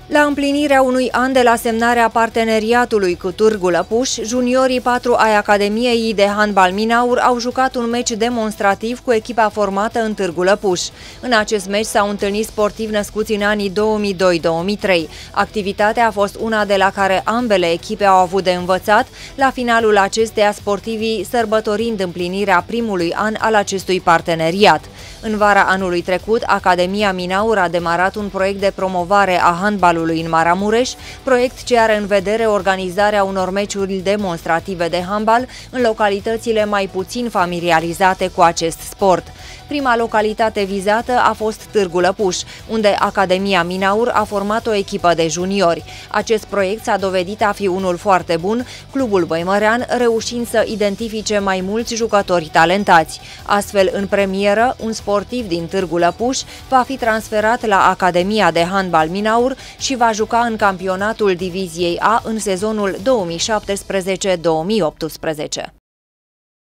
La împlinirea unui an de la semnarea parteneriatului cu Târgu Lăpuș, juniorii 4 ai Academiei de Handbal Minaur au jucat un meci demonstrativ cu echipa formată în Târgu Lăpuș. În acest meci s-au întâlnit sportivi născuți în anii 2002-2003. Activitatea a fost una de la care ambele echipe au avut de învățat, la finalul acesteia sportivii sărbătorind împlinirea primului an al acestui parteneriat. În vara anului trecut, Academia Minaur a demarat un proiect de promovare a handbalului în Maramureș, proiect ce are în vedere organizarea unor meciuri demonstrative de handbal în localitățile mai puțin familiarizate cu acest sport. Prima localitate vizată a fost Târgu Lăpuș, unde Academia Minaur a format o echipă de juniori. Acest proiect s-a dovedit a fi unul foarte bun, clubul băimărean reușind să identifice mai mulți jucători talentați. Astfel, în premieră, un sportiv din Târgu Lăpuș va fi transferat la Academia de Handbal Minaur și va juca în campionatul Diviziei A în sezonul 2017-2018.